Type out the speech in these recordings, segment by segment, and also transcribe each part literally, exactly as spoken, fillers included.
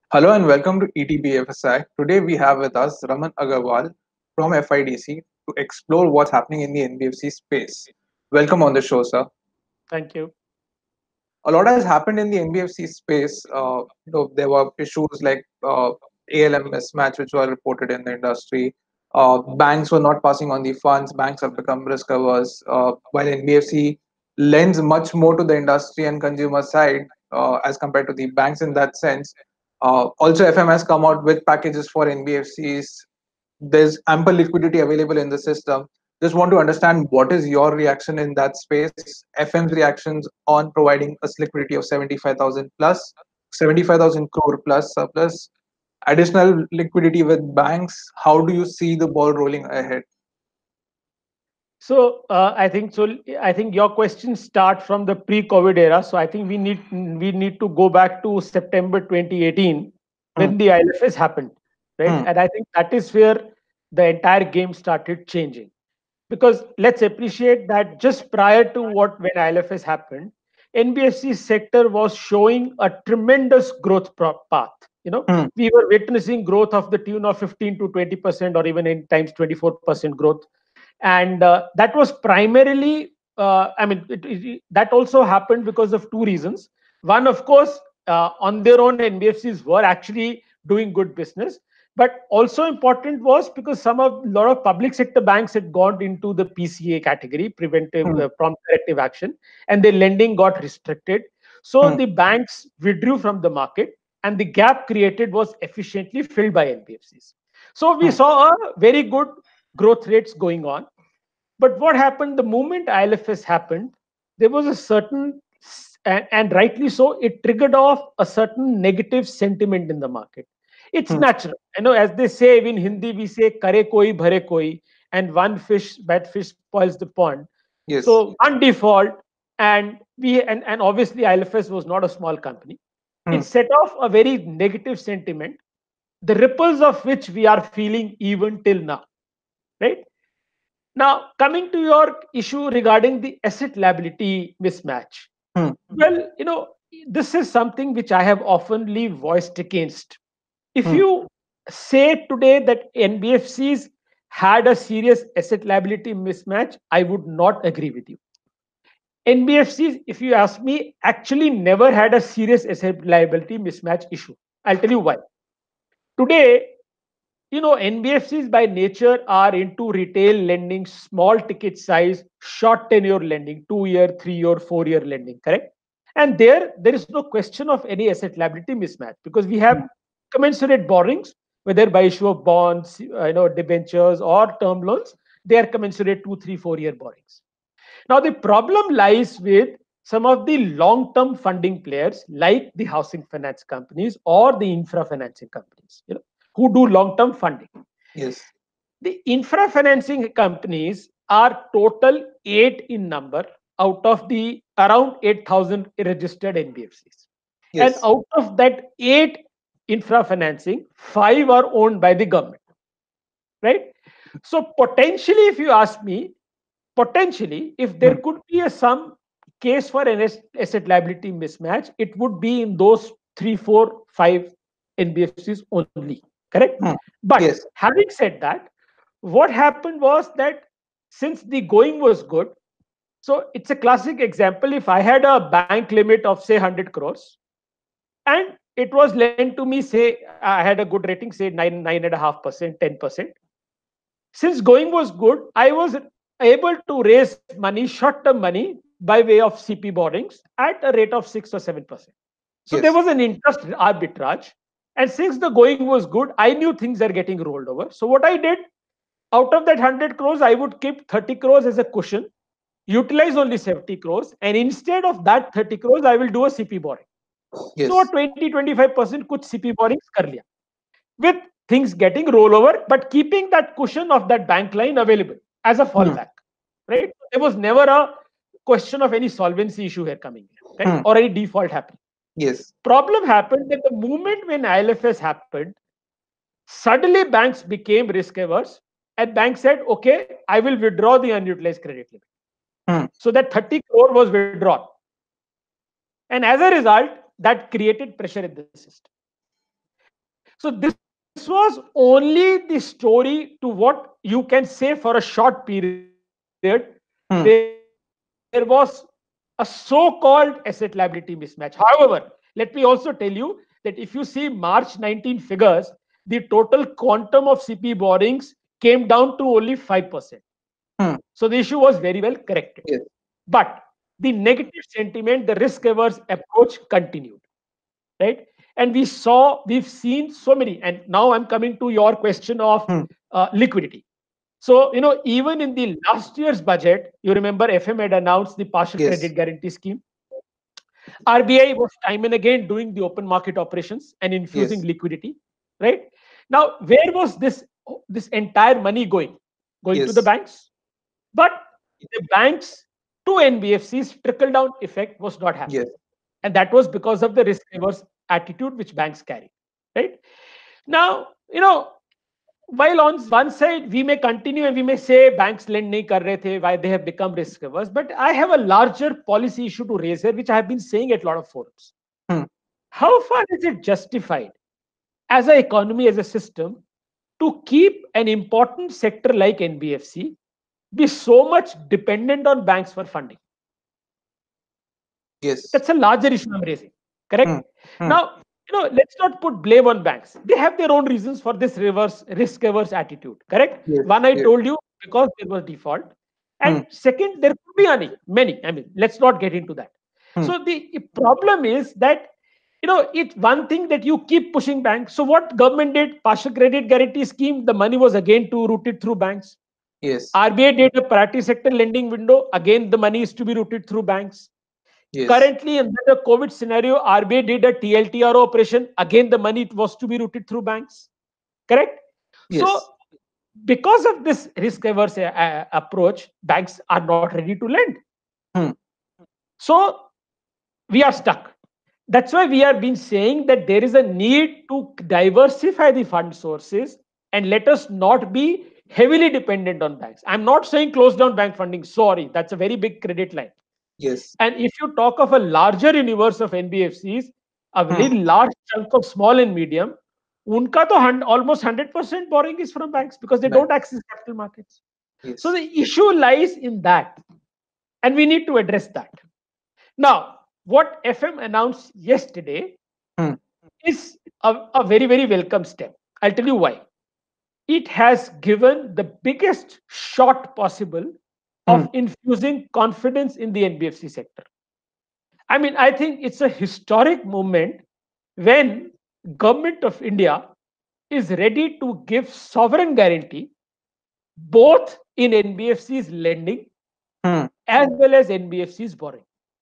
Hello and welcome to E T B F S I. Today we have with us Raman Agarwal from F I D C to explore what's happening in the N B F C space. Welcome on the show, sir. Thank you. A lot has happened in the N B F C space. Uh, you know, there were issues like uh, A L M mismatch, which were reported in the industry. Uh, banks were not passing on the funds. Banks have become risk averse. Uh, while N B F C lends much more to the industry and consumer side uh, as compared to the banks in that sense. Uh, also, F M has come out with packages for N B F Cs. There's ample liquidity available in the system. Just want to understand what is your reaction in that space, F M's reactions on providing us liquidity of seventy-five thousand plus, seventy-five thousand crore plus surplus, additional liquidity with banks. How do you see the ball rolling ahead? So uh, I think so. I think your questions start from the pre-COVID era. So I think we need we need to go back to September twenty eighteen Hmm, when the I L F S happened, right? hmm, And I think that is where the entire game started changing. Because let's appreciate that just prior to what when I L F S happened, N B F C sector was showing a tremendous growth pro- path. You know, hmm, we were witnessing growth of the tune of fifteen to twenty percent, or even in times twenty-four percent growth, and uh, that was primarily. Uh, I mean, it, it, that also happened because of two reasons. One, of course, uh, on their own, N B F Cs were actually doing good business, but also important was because some of a lot of public sector banks had gone into the P C A category, preventive hmm, uh, prompt corrective action, and their lending got restricted. So hmm, the banks withdrew from the market, and the gap created was efficiently filled by N B F Cs. So we hmm, saw a very good growth rates going on. But what happened the moment I L F S happened? There was a certain, and, and rightly so, it triggered off a certain negative sentiment in the market. It's hmm. natural. You know, as they say in Hindi, we say kare koi bhare koi, and one fish, bad fish spoils the pond. Yes. So one default, and we and, and obviously I L F S was not a small company. Hmm, It set off a very negative sentiment, the ripples of which we are feeling even till now, right? Now, coming to your issue regarding the asset liability mismatch. hmm, Well, you know, this is something which I have oftenly voiced against. If hmm, you say today that N B F Cs had a serious asset liability mismatch, I would not agree with you. N B F Cs, if you ask me, actually never had a serious asset liability mismatch issue. I'll tell you why. Today, you know, N B F Cs by nature are into retail lending, small ticket size, short tenure lending, two year, three year, four year lending, correct? And there, there is no question of any asset liability mismatch because we have hmm, commensurate borrowings, whether by issue of bonds, uh, you know, debentures or term loans, they are commensurate two, three, four year borrowings. Now, the problem lies with some of the long term funding players like the housing finance companies or the infra financing companies, you know, who do long term funding. yes. The infra financing companies are total eight in number out of the around eight thousand registered N B F Cs. And Yes. out of that eight infra financing, five are owned by the government, right? So potentially, if you ask me, potentially, if there Hmm, could be a some case for an asset liability mismatch, it would be in those three, four, five N B F Cs only, correct? hmm. But Yes. having said that, what happened was that since the going was good, so it's a classic example. If I had a bank limit of say one hundred crores and it was lent to me, say I had a good rating, say nine, nine and a half percent, ten percent. Since going was good, I was able to raise money, short term money, by way of C P borrowings at a rate of six or seven percent. So there Yes. was an interest arbitrage. And since the going was good, I knew things are getting rolled over. So what I did, out of that one hundred crores, I would keep thirty crores as a cushion, utilize only seventy crores, and instead of that thirty crores, I will do a C P borrowing. So Yes. twenty to twenty-five percent कुछ C P borrowings कर लिया with things getting rollover, but keeping that cushion of that bank line available as a Hmm, fallback, right? There was never a question of any solvency issue here coming in, right? hmm. Or any default happening. Yes. Problem happened that the moment when I L F S happened, suddenly banks became risk averse, and banks said, okay, I will withdraw the unutilized credit limit. Hmm, So that thirty crore was withdrawn. And as a result, that created pressure in the system. So this was only the story to what you can say for a short period. There Hmm. was a so-called asset liability mismatch. However, let me also tell you that if you see March nineteen figures, the total quantum of C P borrowings came down to only five percent. So the Hmm. issue was very well corrected. Yes. But the negative sentiment, the risk averse approach continued, right? And we saw, we've seen so many. And now I'm coming to your question of Hmm. uh, liquidity. So, you know, even in the last year's budget, you remember F M had announced the partial Yes. credit guarantee scheme. R B I was time and again doing the open market operations and infusing Yes. liquidity, right? Now, where was this this entire money going? Going to the Yes. banks, but the banks to N B F Cs trickle down effect was not Yes. happening, and that was because of the risk averse attitude which banks carry, right? Now, you know, while on one side we may continue and we may say banks lend nahi kar rahe the, why they have become risk averse, but I have a larger policy issue to raise here, which I have been saying at a lot of forums. Hmm. How far is it justified as an economy, as a system, to keep an important sector like N B F C be so much dependent on banks for funding? Yes. That's a larger issue I'm raising. Hmm. Correct? Hmm. Now, you know, let's not put blame on banks. They have their own reasons for this reverse risk averse attitude. Correct? Yes. One, I Yes. told you, because there was default. Hmm. And second, there could be many, many. I mean, let's not get into that. Hmm. So the problem is that, you know, it's one thing that you keep pushing banks. So what government did? Partial credit guarantee scheme, the money was again to routed through banks. Yes. R B I did a priority sector lending window. Again, the money is to be routed through banks. Yes. Currently, in the COVID scenario, R B I did a T L T R O operation. Again, the money was to be routed through banks. Correct? So, Yes. because of this risk averse uh, approach, banks are not ready to lend. Hmm. So, we are stuck. That's why we have been saying that there is a need to diversify the fund sources and let us not be heavily dependent on banks. I'm not saying close down bank funding. Sorry, that's a very big credit line. Yes. And if you talk of a larger universe of N B F Cs, a very Hmm. large chunk of small and medium, unka to hun- almost one hundred percent borrowing is from banks because they don't Bank. access capital markets. So Yes. the issue lies in that, and we need to address that. Now, what F M announced yesterday Hmm. is a, a very, very welcome step. I'll tell you why. It has given the biggest shot possible Hmm. of infusing confidence in the N B F C sector. I mean, I think it's a historic moment when government of India is ready to give sovereign guarantee both in N B F C's lending Hmm. as well as N B F C's borrowing.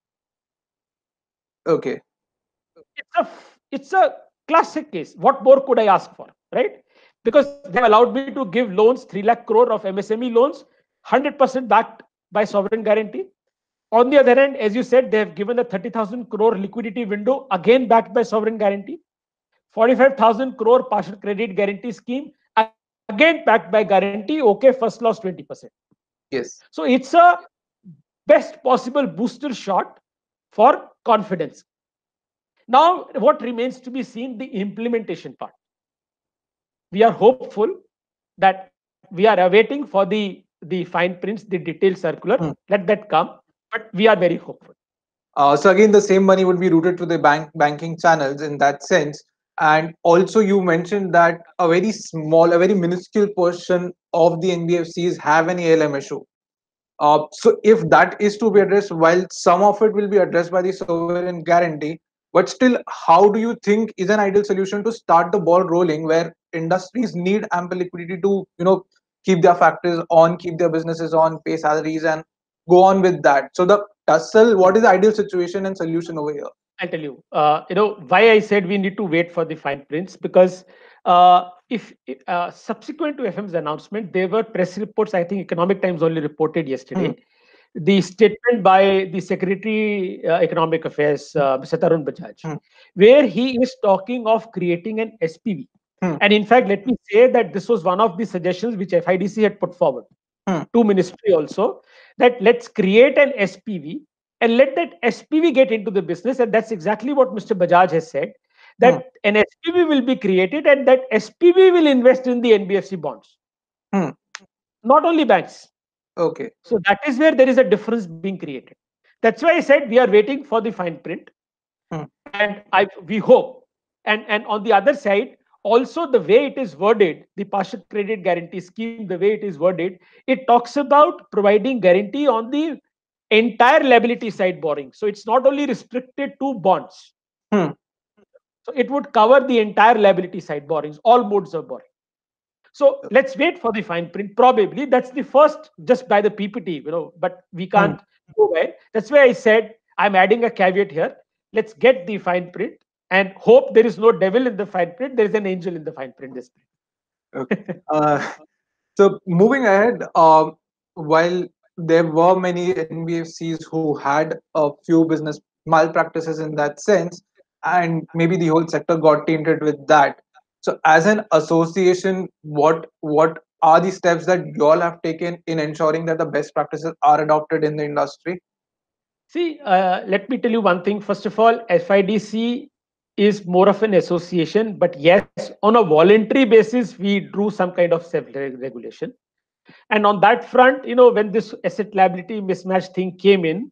Okay. It's a it's a classic case. What more could I ask for, right? Because they have allowed me to give loans, three lakh crore of M S M E loans, one hundred percent backed by sovereign guarantee. On the other hand, as you said, they have given a thirty thousand crore liquidity window, again backed by sovereign guarantee. forty-five thousand crore partial credit guarantee scheme, again backed by guarantee. Okay, first loss twenty percent. Yes. So it's a best possible booster shot for confidence. Now, what remains to be seen, the implementation part. We are hopeful that we are awaiting for the the fine prints, the detailed circular. Hmm. Let that come, but we are very hopeful. Uh, so again, the same money would be routed to the bank banking channels in that sense. And also, you mentioned that a very small, a very minuscule portion of the N B F Cs have an A L M issue. Uh, so if that is to be addressed, while some of it will be addressed by the sovereign guarantee, but still, how do you think is an ideal solution to start the ball rolling where industries need ample liquidity to, you know, keep their factories on, keep their businesses on, pay salaries, and go on with that? So the tussle, what is the ideal situation and solution over here? I'll tell you. Uh, you know why I said we need to wait for the fine prints, because uh, if uh, subsequent to F M's announcement, there were press reports. I think Economic Times only reported Hmm. yesterday the statement by the Secretary uh, Economic Affairs, uh, Mister Tarun Bajaj, Hmm. where he is talking of creating an S P V. Hmm. And in fact, let me say that this was one of the suggestions which F I D C had put forward Hmm. to ministry also, that let's create an S P V and let that S P V get into the business. And that's exactly what Mister Bajaj has said, Hmm. that an S P V will be created and that S P V will invest in the N B F C bonds, Hmm. not only banks. Okay. So that is where there is a difference being created. That's why I said we are waiting for the fine print, Hmm. and I we hope. And and on the other side, also the way it is worded, the partial credit guarantee scheme, the way it is worded, it talks about providing guarantee on the entire liability side borrowing. So it's not only restricted to bonds. Hmm. So it would cover the entire liability side borrowings, all modes of borrowing. So let's wait for the fine print. Probably that's the first, just by the P P T, you know, but we Hmm. can't go away. That's why I said I'm adding a caveat here. Let's get the fine print and hope there is no devil in the fine print. There is an angel in the fine print. This Okay. Uh, so moving ahead, um, while there were many N B F Cs who had a few business malpractices in that sense, and maybe the whole sector got tainted with that. So, as an association, what what are the steps that you all have taken in ensuring that the best practices are adopted in the industry? See, uh, let me tell you one thing. First of all, F I D C is more of an association, but yes, on a voluntary basis, we drew some kind of self-regulation. And on that front, you know, when this asset liability mismatch thing came in,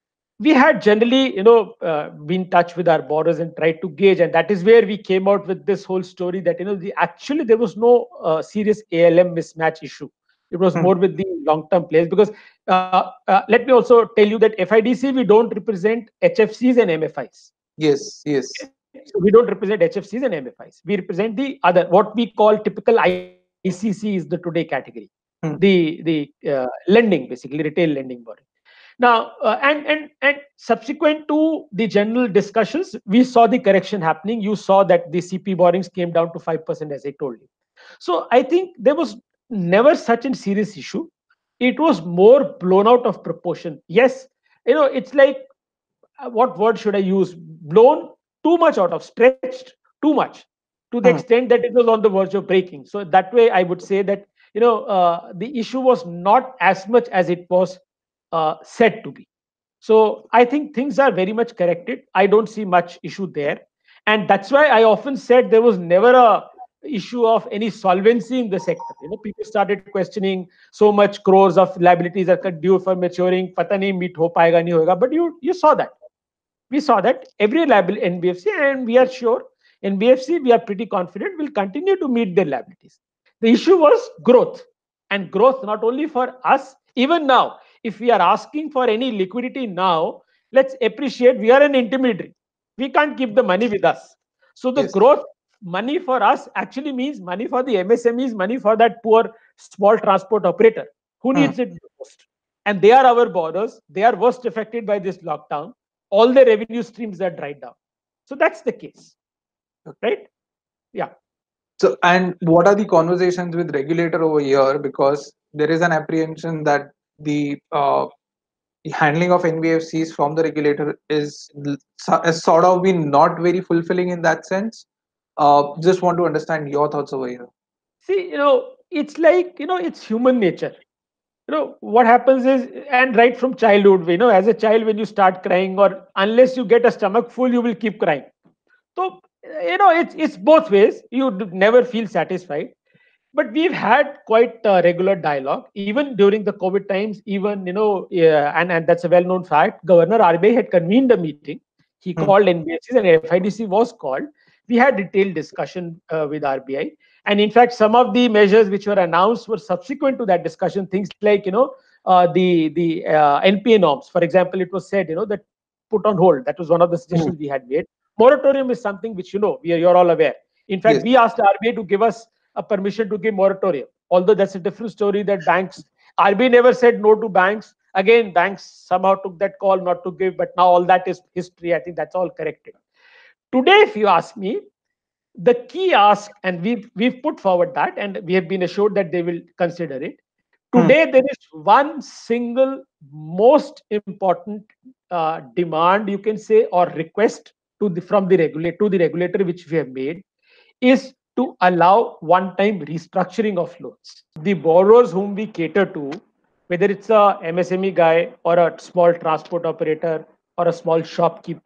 we had generally, you know, uh, been in touch with our borrowers and tried to gauge, and that is where we came out with this whole story that, you know, the actually there was no uh, serious A L M mismatch issue. It was Hmm. more with the long-term players, because uh, uh, let me also tell you that F I D C, we don't represent H F Cs and M F Is. Yes, yes. Okay? So we don't represent H F Cs and M F Is. We represent the other, what we call typical I C C is the today category, Hmm. the the uh, lending, basically retail lending borrowing. Now, uh, and and and subsequent to the general discussions, we saw the correction happening. You saw that the C P borrowings came down to five percent, as I told you. So I think there was never such a serious issue. It was more blown out of proportion. Yes, you know, it's like, uh, what word should I use? Blown too much out of, stretched too much, to the Hmm. extent that it was on the verge of breaking. So that way, I would say that, you know, uh, the issue was not as much as it was uh, said to be. So I think things are very much corrected. I don't see much issue there, and that's why I often said there was never a issue of any solvency in the sector. You know, people started questioning so much crores of liabilities are due for maturing. Pata nahi meet ho payega nahi hoga. But you you saw that. We saw that every liability N B F C, and we are sure N B F C, we are pretty confident, will continue to meet their liabilities. The issue was growth, and growth not only for us, even now, if we are asking for any liquidity now, let's appreciate we are an intermediary. We can't keep the money with us. So the Yes. growth money for us actually means money for the M S M Es, money for that poor small transport operator who Hmm. needs it the most. And they are our borrowers. They are worst affected by this lockdown. All the revenue streams are dried down. So that's the case, right? Yeah. So, and what are the conversations with regulator over here? Because there is an apprehension that the uh, the handling of N B F Cs from the regulator is l- so- has sort of been not very fulfilling in that sense. Uh, just want to understand your thoughts over here. See, you know, it's like, you know, it's human nature. You know, what happens is, and right from childhood, you know, as a child, when you start crying, or unless you get a stomach full, you will keep crying. So, you know, it's it's both ways. You d- never feel satisfied. But we've had quite uh, regular dialogue, even during the COVID times. Even, you know, uh, and and that's a well-known fact. Governor R B I had convened a meeting. He Hmm. called N B F Cs, and F I D C was called. We had detailed discussion uh, with R B I, and in fact, some of the measures which were announced were subsequent to that discussion. Things like, you know, uh, the the uh, N P A norms, for example. It was said, you know, that put on hold. That was one of the Hmm. suggestions we had made. Moratorium is something which, you know, we are, you're all aware. In fact, Yes. we asked R B I to give us a permission to give moratorium. Although that's a different story, that banks, R B I never said no to banks. Again, banks somehow took that call not to give, but now all that is history. I think that's all corrected. Today, if you ask me, the key ask, and we've we've put forward that, and we have been assured that they will consider it. Hmm. Today, there is one single most important uh, demand, you can say, or request to the from the regulator to the regulator, which we have made, is to allow one-time restructuring of loans. The borrowers whom we cater to, whether it's a M S M E guy or a small transport operator or a small shopkeeper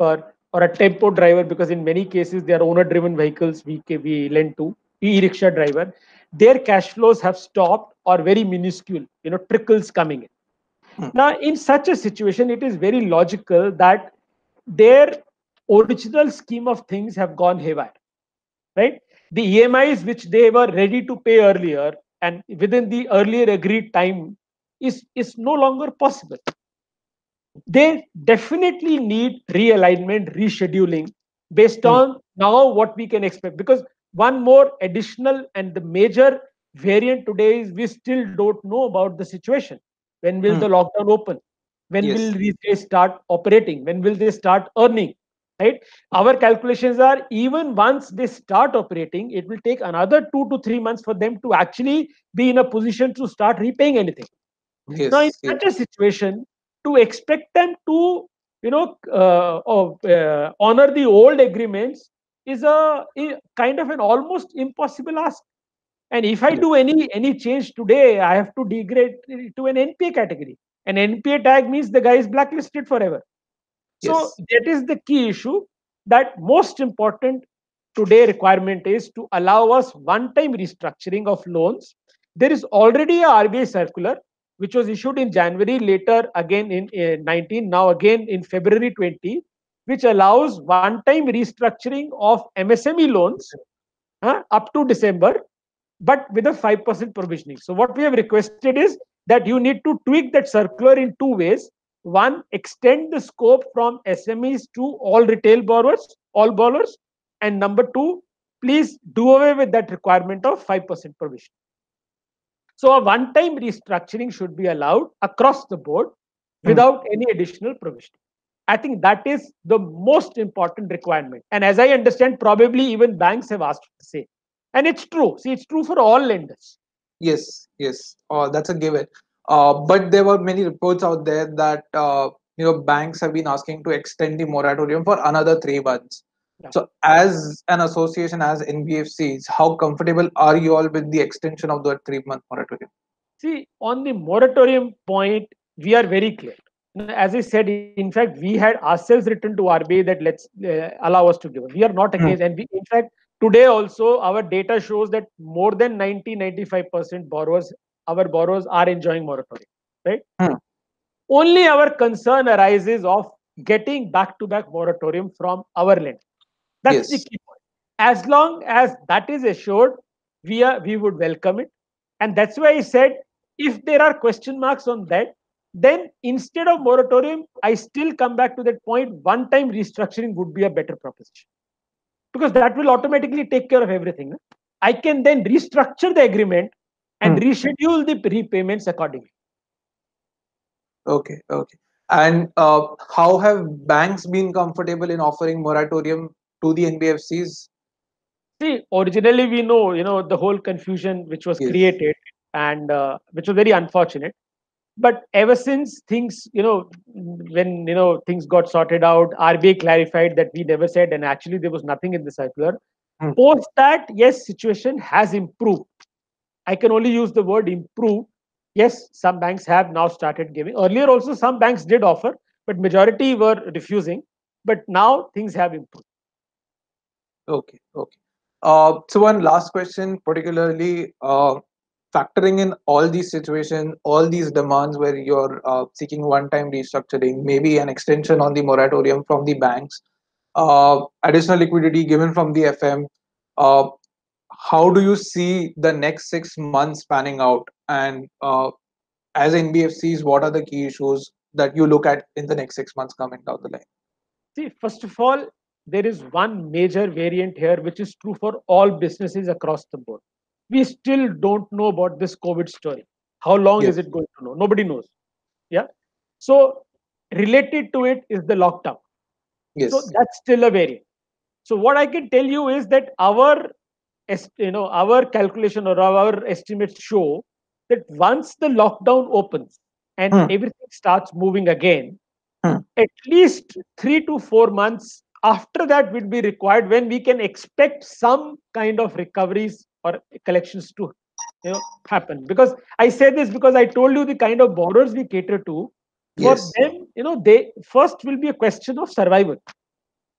or a tempo driver, because in many cases they are owner driven vehicles we, we lend to, e-rickshaw driver, their cash flows have stopped or very minuscule, you know, trickles coming in. Hmm. Now, in such a situation, it is very logical that their original scheme of things have gone haywire, right? The E M Is which they were ready to pay earlier and within the earlier agreed time is, is no longer possible. They definitely need realignment, rescheduling based Hmm. on now what we can expect. Because one more additional and the major variant today is we still don't know about the situation. When will Hmm. the lockdown open? When will Yes. they start operating? When will they start earning? Right? Our calculations are even once they start operating, it will take another two to three months for them to actually be in a position to start repaying anything. Now, in Yes. Yes. such a situation, to expect them to, you know, uh, of, uh, honor the old agreements is a, a kind of an almost impossible ask. And if I Yes. do any any change today, I have to degrade it to an N P A category. An N P A tag means the guy is blacklisted forever. So Yes. that is the key issue. That most important today requirement is to allow us one-time restructuring of loans. There is already a R B I circular which was issued in January, later again in uh, nineteen, now again in February twenty, which allows one-time restructuring of M S M E loans uh, up to December, but with a five percent provisioning. So what we have requested is that you need to tweak that circular in two ways. One, extend the scope from S M Es to all retail borrowers, all borrowers. And number two, please do away with that requirement of five percent provision. So a one-time restructuring should be allowed across the board Hmm. without any additional provision. I think that is the most important requirement. And as I understand, probably even banks have asked the same. And it's true. See, it's true for all lenders. Yes. Yes. Uh, that's a given. Uh, but there were many reports out there that uh, you know banks have been asking to extend the moratorium for another three months. Yeah. So, as an association, as N B F Cs, how comfortable are you all with the extension of the three-month moratorium? See, on the moratorium point, we are very clear. As I said, in fact, we had ourselves written to R B I that let's uh, allow us to give. We are not against, Hmm. and we, in fact, today also our data shows that more than ninety ninety-five percent borrowers, our borrowers are enjoying moratorium, right? Hmm. Only our concern arises of getting back to back moratorium from our lender. That's the Yes. key point. As long as that is assured, we are we would welcome it. And that's why I said if there are question marks on that, then instead of moratorium, I still come back to that point. One time restructuring would be a better proposition because that will automatically take care of everything. I can then restructure the agreement and Hmm. reschedule the repayments accordingly. Okay. Okay. And uh, how have banks been comfortable in offering moratorium to the N B F Cs? See, originally we know, you know, the whole confusion which was Yes. created and uh, which was very unfortunate. But ever since things, you know, when you know things got sorted out, R B I clarified that we never said, and actually there was nothing in the circular. Hmm. Post that, yes, situation has improved. I can only use the word improve. Yes, some banks have now started giving. Earlier also some banks did offer, but majority were refusing. But now things have improved. Okay. Okay. Uh, so one last question, particularly uh, factoring in all these situations, all these demands where you're uh, seeking one-time restructuring, maybe an extension on the moratorium from the banks, uh, additional liquidity given from the F M. Uh, how do you see the next six months panning out? And uh, as N B F Cs, what are the key issues that you look at in the next six months coming down the line? See, first of all, there is one major variant here, which is true for all businesses across the board. We still don't know about this COVID story. How long is Yes. it going to know? Nobody knows. Yeah. So, related to it is the lockdown. So, Yes. that's still a variant. So, what I can tell you is that our, you know, our calculation or our estimates show that once the lockdown opens and Hmm. everything starts moving again, Hmm. at least three to four months after that will be required when we can expect some kind of recoveries or collections to you know happen. Because I say this because I told you the kind of borrowers we cater to. For Yes. them, you know, they first will be a question of survival.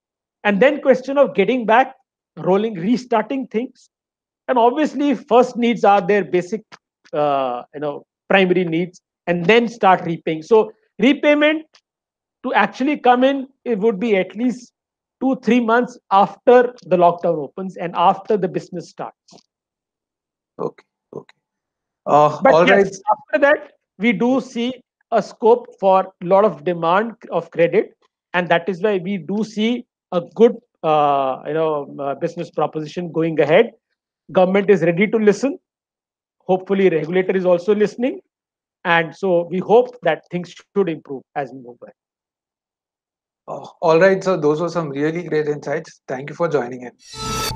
and then question of getting back, rolling, restarting things. And obviously first needs are their basic uh, you know primary needs, and then start repaying. So repayment to actually come in, it would be at least two three months after the lockdown opens and after the business starts. Okay. Okay. Uh, But all right. yes, after that, we do see a scope for a lot of demand of credit, and that is why we do see a good uh, you know uh, business proposition going ahead. Government is ready to listen. Hopefully, regulator is also listening, and so we hope that things should improve as we move ahead. Uh, all right. So those were some really great insights. Thank you for joining in.